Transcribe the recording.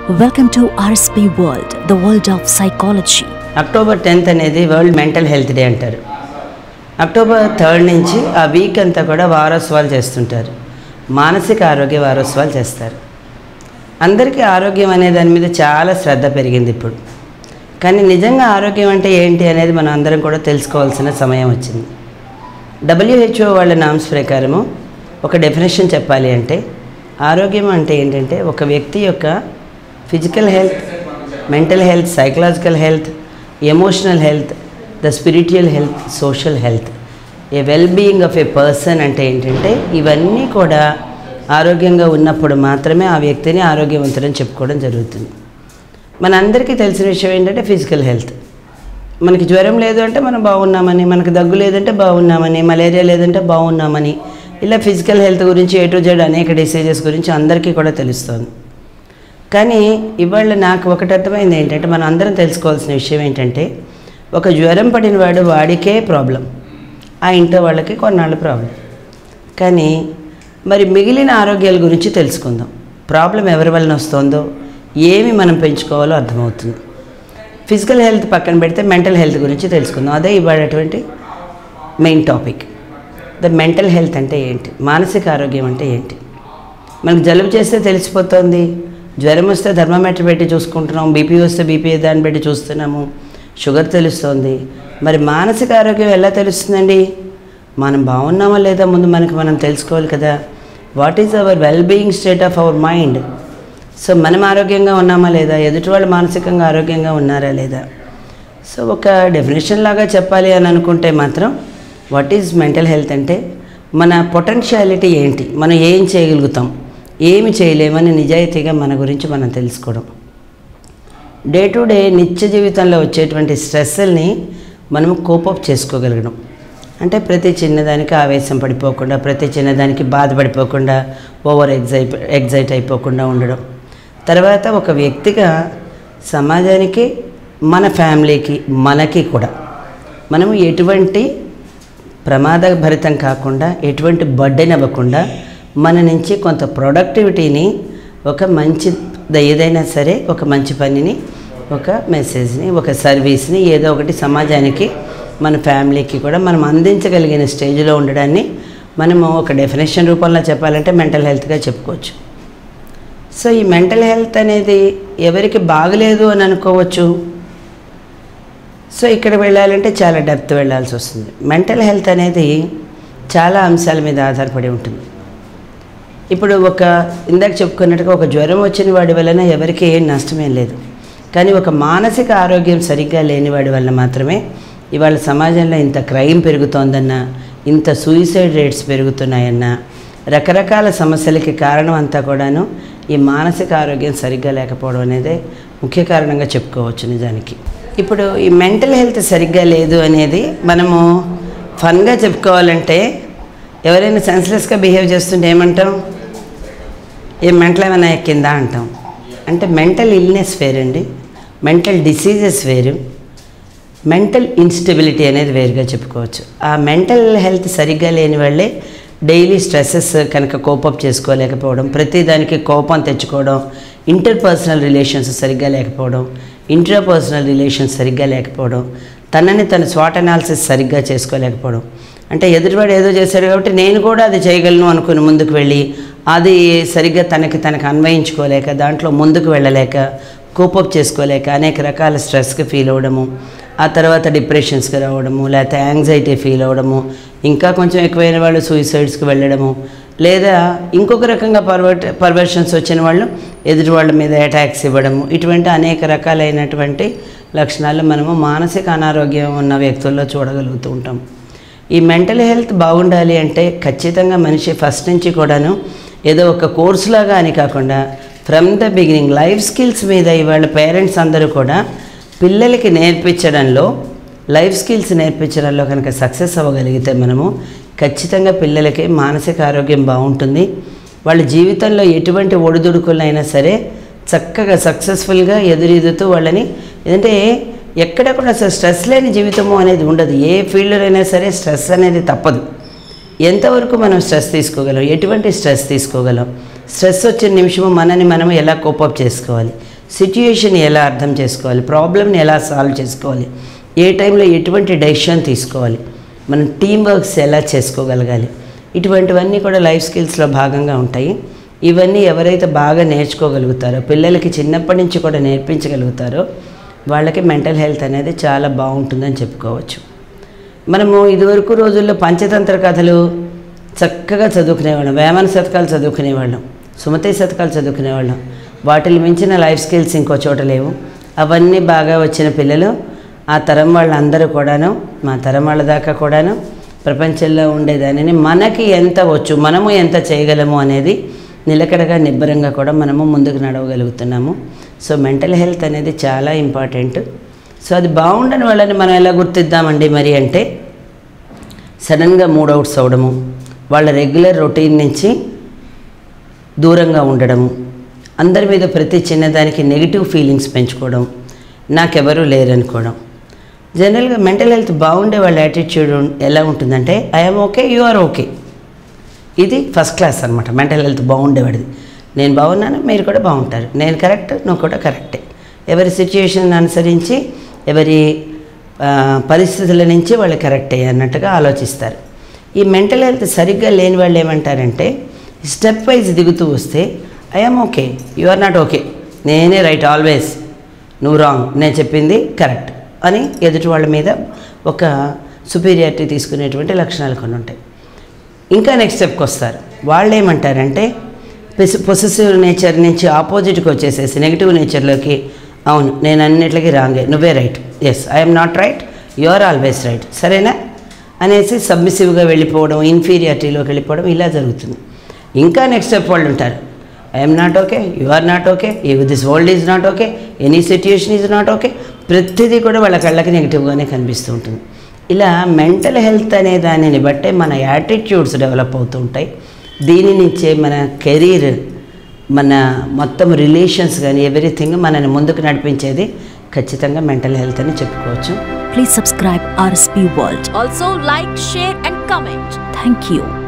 Welcome to RSP World, the world of psychology. October 10th అనేది world mental health day అంటారు. October 3rd నుంచి ఆ week అంతా కూడా వారోత్సవాలు చేస్తుంటారు. మానసిక ఆరోగ్య వారోత్సవాలు చేస్తారు. అందరికీ ఆరోగ్యం అనే దాని మీద చాలా శ్రద్ధ పెరిగింది ఇప్పుడు. కానీ నిజంగా ఆరోగ్యం అంటే ఏంటి అనేది మనం అందరం కూడా తెలుసుకోవాల్సిన సమయం వచ్చింది. WHO వాళ్ళ నామ్స్ ప్రకారము ఒక డెఫినేషన్ చెప్పాలి అంటే ఆరోగ్యం అంటే ఏంటంటే ఒక వ్యక్తి యొక్క physical health, mental health, psychological health, emotional health, the spiritual health, social health, a well being of a person అంటే ఏంటంటే ఇవన్నీ కూడా ఆరోగ్యంగా ఉన్నప్పుడు మాత్రమే ఆ వ్యక్తిని ఆరోగ్యవంతుడని చెప్పుకోవడం జరుగుతుంది. మనందరికీ తెలిసిన విషయం ఏంటంటే ఫిజికల్ హెల్త్. మనకి జ్వరం లేదు అంటే మనం బాగున్నామని, మనకు దగ్గు లేదంటే బాగున్నామని, మలేరియా లేదంటే బాగున్నామని, ఇలా ఫిజికల్ హెల్త్ గురించి A to Z అనేక డిసీజెస్ గురించి అందరికీ కూడా తెలుస్తుంది. కానీ ఇవాళ నాకు ఒకటి అర్థమైంది ఏంటంటే మనం అందరం తెలుసుకోవాల్సిన విషయం ఏంటంటే ఒక జ్వరం పడిన వాడికే ప్రాబ్లం, ఆ ఇంట్లో వాళ్ళకి కొన్నాళ్ళు ప్రాబ్లం. కానీ మరి మిగిలిన ఆరోగ్యాల గురించి తెలుసుకుందాం. ప్రాబ్లం ఎవరి వలన వస్తుందో, ఏమి మనం పెంచుకోవాలో అర్థమవుతుంది. ఫిజికల్ హెల్త్ పక్కన పెడితే మెంటల్ హెల్త్ గురించి తెలుసుకుందాం. అదే ఇవాళటువంటి main topic. The mental health అంటే ఏంటి, మానసిక ఆరోగ్యం అంటే ఏంటి. మనకు జలుబు చేస్తే తెలిసిపోతుంది, జ్వరం వస్తే థర్మామీటర్ పెట్టి చూసుకుంటున్నాం, బీపీ వస్తే బీపీ దాన్ని పెట్టి చూస్తున్నాము, షుగర్ తెలుస్తుంది. మరి మానసిక ఆరోగ్యం ఎలా తెలుస్తుందండి? మనం బాగున్నామా లేదా ముందు మనం తెలుసుకోవాలి కదా. What is our well being state of our mind. So మనం ఆరోగ్యంగా ఉన్నామా లేదా, ఎదుటి వాళ్ళు మానసికంగా ఆరోగ్యంగా ఉన్నారా లేదా. సో ఒక డెఫినేషన్ లాగా చెప్పాలి అని అనుకుంటే మాత్రం వాట్ ఈజ్ మెంటల్ హెల్త్ అంటే మన పొటెన్షియాలిటీ ఏంటి, మనం ఏం చేయగలుగుతాం, ఏమి చేయలేమని నిజాయితీగా మన గురించి మనం తెలుసుకోవడం. డే టు డే నిత్య జీవితంలో వచ్చేటువంటి స్ట్రెస్ని మనం కోపప్ చేసుకోగలగడం. అంటే ప్రతి చిన్నదానికి ఆవేశం పడిపోకుండా, ప్రతి చిన్నదానికి బాధపడిపోకుండా, ఓవర్ ఎగ్జైట్ అయిపోకుండా ఉండడం. తర్వాత ఒక వ్యక్తిగా సమాజానికి, మన ఫ్యామిలీకి, మనకి కూడా మనము ఎటువంటి ప్రమాదభరితం కాకుండా, ఎటువంటి బర్డెన్ అవ్వకుండా మన నుంచి కొంత ప్రొడక్టివిటీని, ఒక మంచి ఏదైనా సరే ఒక మంచి పనిని, ఒక మెసేజ్ని, ఒక సర్వీస్ని, ఏదో ఒకటి సమాజానికి, మన ఫ్యామిలీకి కూడా మనం అందించగలిగిన స్టేజ్లో ఉండడాన్ని మనము ఒక డెఫినేషన్ రూపంలో చెప్పాలంటే మెంటల్ హెల్త్గా చెప్పుకోవచ్చు. సో ఈ మెంటల్ హెల్త్ అనేది ఎవరికి బాగలేదు అని అనుకోవచ్చు. సో ఇక్కడ వెళ్ళాలంటే చాలా డెప్త్ వెళ్ళాల్సి వస్తుంది. మెంటల్ హెల్త్ అనేది చాలా అంశాల మీద ఆధారపడి ఉంటుంది. ఇప్పుడు ఇందాక చెప్పుకున్నట్టుగా ఒక జ్వరం వచ్చిన వాడి వలన ఎవరికి ఏం నష్టమేం లేదు. కానీ ఒక మానసిక ఆరోగ్యం సరిగ్గా లేని వాడి వలన మాత్రమే ఇవాళ సమాజంలో ఇంత క్రైమ్ పెరుగుతోందన్నా, ఇంత సూయిసైడ్ రేట్స్ పెరుగుతున్నాయన్నా, రకరకాల సమస్యలకి కారణం అంతా కూడాను ఈ మానసిక ఆరోగ్యం సరిగ్గా లేకపోవడం అనేది ముఖ్య కారణంగా చెప్పుకోవచ్చు నిజానికి. ఇప్పుడు ఈ మెంటల్ హెల్త్ సరిగ్గా లేదు అనేది మనము ఫన్గా చెప్పుకోవాలంటే, ఎవరైనా సెన్స్లెస్గా బిహేవ్ చేస్తుంటే ఏమంటాం, ఏ మెంటల్ ఏమైనా ఎక్కిందా అంటాం. అంటే మెంటల్ ఇల్నెస్ వేరండి, మెంటల్ డిసీజెస్ వేరు, మెంటల్ ఇన్స్టెబిలిటీ అనేది వేరుగా చెప్పుకోవచ్చు. ఆ మెంటల్ హెల్త్ సరిగ్గా లేని వాళ్ళే డైలీ స్ట్రెస్సెస్ కనుక కోపప్ చేసుకోలేకపోవడం, ప్రతిదానికి కోపం తెచ్చుకోవడం, ఇంటర్పర్సనల్ రిలేషన్స్ సరిగ్గా లేకపోవడం, ఇంట్రాపర్సనల్ రిలేషన్స్ సరిగ్గా లేకపోవడం, తనని తన స్వాట్ అనాలిసిస్ సరిగ్గా చేసుకోలేకపోవడం. అంటే ఎదుటివాడు ఏదో చేశాడు కాబట్టి నేను కూడా అది చేయగలను అనుకుని ముందుకు వెళ్ళి అది సరిగ్గా తనకు అన్వయించుకోలేక, దాంట్లో ముందుకు వెళ్ళలేక, కోపప్ చేసుకోలేక అనేక రకాల స్ట్రెస్కి ఫీల్ అవ్వడము, ఆ తర్వాత డిప్రెషన్స్కి రావడము, లేకపోతే యాంగ్జైటీ ఫీల్ అవ్వడము, ఇంకా కొంచెం ఎక్కువైన వాళ్ళు సూయిసైడ్స్కి వెళ్ళడము, లేదా ఇంకొక రకంగా పర్వర్షన్స్ వచ్చిన వాళ్ళు ఎదుటి వాళ్ళ మీద అటాక్స్ ఇవ్వడము, ఇటువంటి అనేక రకాలైనటువంటి లక్షణాలు మనము మానసిక అనారోగ్యం ఉన్న వ్యక్తుల్లో చూడగలుగుతూ ఉంటాం. ఈ మెంటల్ హెల్త్ బాగుండాలి అంటే ఖచ్చితంగా మనిషి ఫస్ట్ నుంచి కూడాను ఏదో ఒక కోర్సులాగా అని కాకుండా from the beginning life skills మీద ఇవాళ పేరెంట్స్ అందరూ కూడా పిల్లలకి నేర్పించడంలో, లైఫ్ స్కిల్స్ నేర్పించడంలో కనుక సక్సెస్ అవ్వగలిగితే మనము ఖచ్చితంగా పిల్లలకి మానసిక ఆరోగ్యం బాగుంటుంది. వాళ్ళ జీవితంలో ఎటువంటి ఒడిదుడుకులైనా సరే చక్కగా సక్సెస్ఫుల్గా ఎదురీదుతూ వాళ్ళని, ఎందుకంటే ఎక్కడ కూడా అసలు స్ట్రెస్ లేని జీవితము అనేది ఉండదు. ఏ ఫీల్డ్లో అయినా సరే స్ట్రెస్ అనేది తప్పదు. ఎంతవరకు మనం స్ట్రెస్ తీసుకోగలం, ఎటువంటి స్ట్రెస్ తీసుకోగలం, స్ట్రెస్ వచ్చిన నిమిషము మనని మనం ఎలా కోపప్ చేసుకోవాలి, సిచ్యుయేషన్ ఎలా అర్థం చేసుకోవాలి, ప్రాబ్లమ్ని ఎలా సాల్వ్ చేసుకోవాలి, ఏ టైంలో ఎటువంటి డెసిషన్ తీసుకోవాలి, మనం టీం వర్క్స్ ఎలా చేసుకోగలగాలి, ఇటువంటివన్నీ కూడా లైఫ్ స్కిల్స్లో భాగంగా ఉంటాయి. ఇవన్నీ ఎవరైతే బాగా నేర్చుకోగలుగుతారో, పిల్లలకి చిన్నప్పటి నుంచి కూడా నేర్పించగలుగుతారో వాళ్ళకి మెంటల్ హెల్త్ అనేది చాలా బాగుంటుందని చెప్పుకోవచ్చు. మనము ఇదివరకు రోజుల్లో పంచతంత్ర కథలు చక్కగా చదువుకునేవాళ్ళం, వేమన శతకాలు చదువుకునేవాళ్ళం, సుమతి శతకాలు చదువుకునేవాళ్ళం. వాటిని మించిన లైఫ్ స్కిల్స్ ఇంకో చోట లేవు. అవన్నీ బాగా వచ్చిన పిల్లలు ఆ తరం వాళ్ళందరూ కూడాను, మా తరం వాళ్ళ దాకా కూడాను ప్రపంచంలో ఉండేదానిని మనకి ఎంత వచ్చు, మనము ఎంత చేయగలము అనేది నిలకడగా నిబ్బరంగా కూడా మనము ముందుకు నడవగలుగుతున్నాము. సో మెంటల్ హెల్త్ అనేది చాలా ఇంపార్టెంట్. సో అది బాగుండని వాళ్ళని మనం ఎలా గుర్తిద్దామండి మరి అంటే, సడన్గా మూడ్ అవుట్స్ అవ్వడము, వాళ్ళ రెగ్యులర్ రొటీన్ నుంచి దూరంగా ఉండడము, అందరి మీద ప్రతి చిన్నదానికి నెగిటివ్ ఫీలింగ్స్ పెంచుకోవడం, నాకెవరూ లేరనుకోవడం. జనరల్గా మెంటల్ హెల్త్ బాగుండే వాళ్ళ యాటిట్యూడ్ ఎలా ఉంటుందంటే, I'm okay, you are okay. ఇది ఫస్ట్ క్లాస్ అనమాట మెంటల్ హెల్త్ బాగుండేవాడిది. నేను బాగున్నాను, మీరు కూడా బాగుంటారు, నేను కరెక్ట్, నువ్వు కూడా కరెక్టే. ఎవరి సిచ్యుయేషన్ అనుసరించి, ఎవరి పరిస్థితుల నుంచి వాళ్ళు కరెక్టే అన్నట్టుగా ఆలోచిస్తారు. ఈ మెంటల్ హెల్త్ సరిగ్గా లేని వాళ్ళు ఏమంటారంటే, స్టెప్ వైజ్ దిగుతూ వస్తే I'm okay, you are not okay, నేనే రైట్ ఆల్వేస్, నువ్వు రాంగ్, నేను చెప్పింది కరెక్ట్ అని ఎదుటి వాళ్ళ మీద ఒక సుపీరియారిటీ తీసుకునేటువంటి లక్షణాలు కొన్ని ఉంటాయి. ఇంకా నెక్స్ట్ స్టెప్కి వస్తారు. వాళ్ళు ఏమంటారంటే, పొసెసివ్ నేచర్ నుంచి ఆపోజిట్కి వచ్చేసేసి నెగిటివ్ నేచర్లోకి, అవును నేను అన్నిటికీ రాంగే, నువ్వే right, yes I'm not right, you are always right, సరేనా అనేసి సబ్మిసివ్గా వెళ్ళిపోవడం, ఇన్ఫీరియారిటీలోకి వెళ్ళిపోవడం ఇలా జరుగుతుంది. ఇంకా నెక్స్ట్ స్టెప్ వాళ్ళు ఉంటారు, I'm not okay, you are not okay, this world is not okay, any situation is not okay. ప్రతిదీ కూడా వాళ్ళ కళ్ళకి నెగిటివ్గానే కనిపిస్తూ ఉంటుంది. ఇలా మెంటల్ హెల్త్ అనే దానిని బట్టే మన యాటిట్యూడ్స్ డెవలప్ అవుతూ ఉంటాయి. దీని నుంచే మన కెరీర్, మన మొత్తం రిలేషన్స్ కానీ ఎవ్రీథింగ్ మనని ముందుకు నడిపించేది ఖచ్చితంగా మెంటల్ హెల్త్ అని చెప్పుకోవచ్చు. Please subscribe RSP World. Also like, share and comment. Thank you.